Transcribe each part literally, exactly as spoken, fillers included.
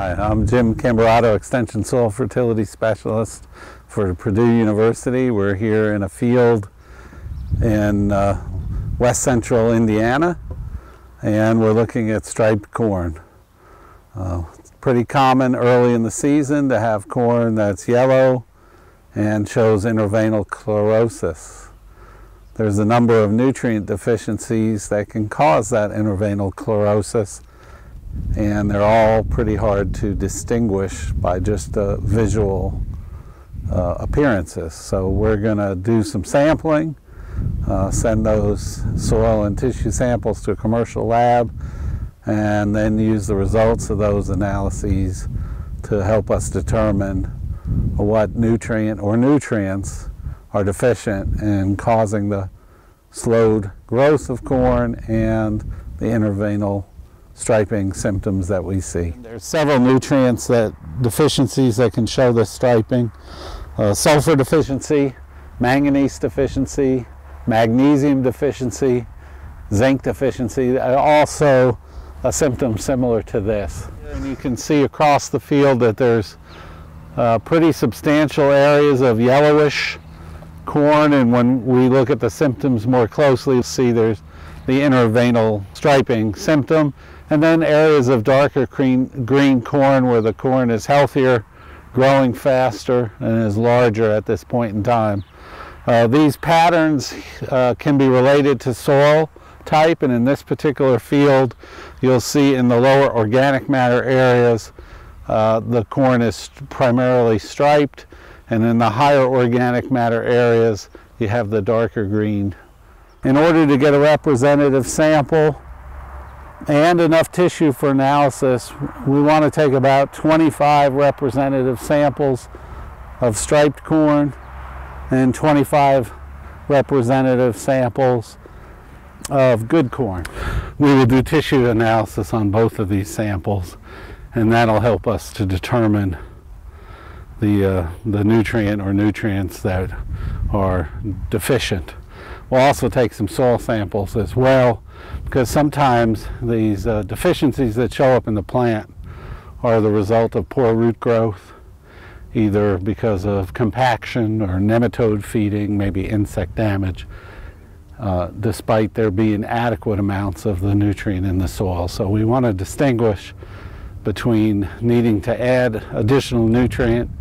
Hi, I'm Jim Cambrato, Extension Soil Fertility Specialist for Purdue University. We're here in a field in uh, west central Indiana, and we're looking at striped corn. Uh, it's pretty common early in the season to have corn that's yellow and shows interveinal chlorosis. There's a number of nutrient deficiencies that can cause that interveinal chlorosis, and they're all pretty hard to distinguish by just uh, visual uh, appearances. So we're going to do some sampling, uh, send those soil and tissue samples to a commercial lab, and then use the results of those analyses to help us determine what nutrient or nutrients are deficient in causing the slowed growth of corn and the interveinal striping symptoms that we see. There's several nutrients that deficiencies that can show this striping. Uh, sulfur deficiency, manganese deficiency, magnesium deficiency, zinc deficiency, also a symptom similar to this. And you can see across the field that there's uh, pretty substantial areas of yellowish corn, and when we look at the symptoms more closely, you'll see there's the interveinal striping symptom, and then areas of darker green, green corn where the corn is healthier, growing faster, and is larger at this point in time. Uh, these patterns uh, can be related to soil type, and in this particular field, you'll see in the lower organic matter areas, uh, the corn is primarily striped, and in the higher organic matter areas, you have the darker green. In order to get a representative sample and enough tissue for analysis, we want to take about twenty-five representative samples of striped corn and twenty-five representative samples of good corn. We will do tissue analysis on both of these samples, and that'll help us to determine the, uh, the nutrient or nutrients that are deficient. We'll also take some soil samples as well, because sometimes these uh, deficiencies that show up in the plant are the result of poor root growth, either because of compaction or nematode feeding, maybe insect damage, uh, despite there being adequate amounts of the nutrient in the soil. So we want to distinguish between needing to add additional nutrient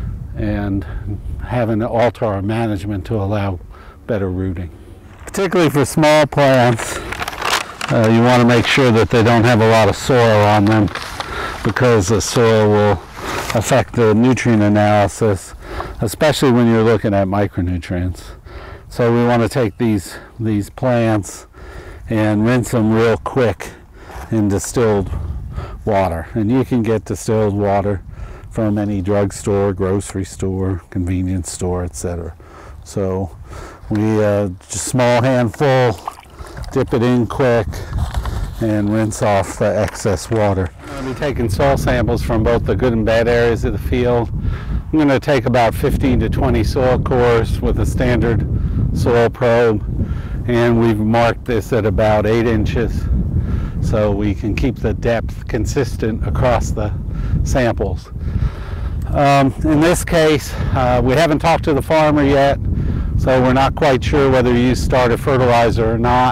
and having to alter our management to allow better rooting. Particularly for small plants, uh, you want to make sure that they don't have a lot of soil on them, because the soil will affect the nutrient analysis, especially when you're looking at micronutrients. So we want to take these, these plants and rinse them real quick in distilled water. And you can get distilled water from any drugstore, grocery store, convenience store, et cetera. So we uh, just small handful, dip it in quick, and rinse off the excess water. I'm going to be taking soil samples from both the good and bad areas of the field. I'm going to take about fifteen to twenty soil cores with a standard soil probe, and we've marked this at about eight inches so we can keep the depth consistent across the samples. Um, in this case, uh, we haven't talked to the farmer yet, so we're not quite sure whether to use starter fertilizer or not.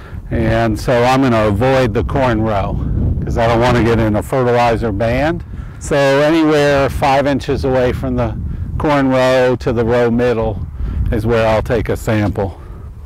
And so I'm going to avoid the corn row because I don't want to get in a fertilizer band. So anywhere five inches away from the corn row to the row middle is where I'll take a sample.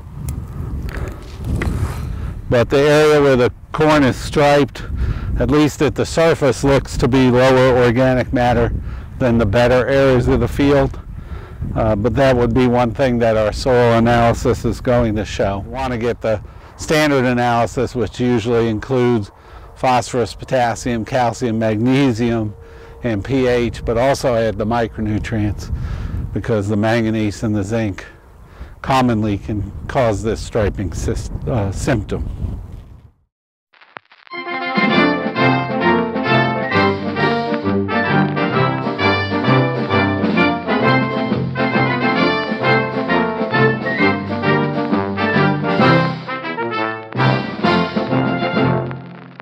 But the area where the corn is striped, at least at the surface, looks to be lower organic matter than the better areas of the field. Uh, but that would be one thing that our soil analysis is going to show. We want to get the standard analysis, which usually includes phosphorus, potassium, calcium, magnesium, and pH, but also add the micronutrients, because the manganese and the zinc commonly can cause this striping uh, symptom.